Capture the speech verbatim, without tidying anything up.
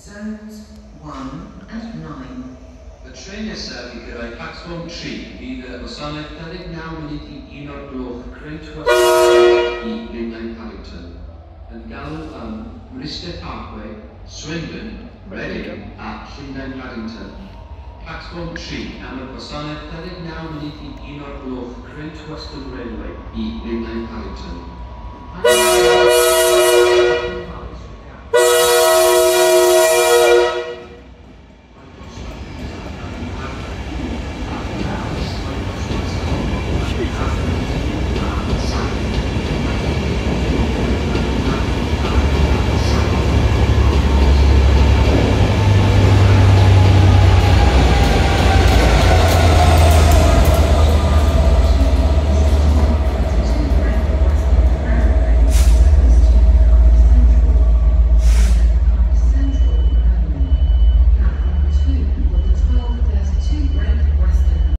Zones one and nine. Y tren nesaf i gyrraedd platfform tri fydd y gwasanaeth dau ddeg naw munud i un o'r gloch Crewe i Lundain Paddington yn galw am Mryste Parkway, Swindon, Reading a Llundain Paddington. Platfform tri am y gwasanaeth dau ddeg naw munud i un o'r gloch Crewe Railway i Lundain Paddington.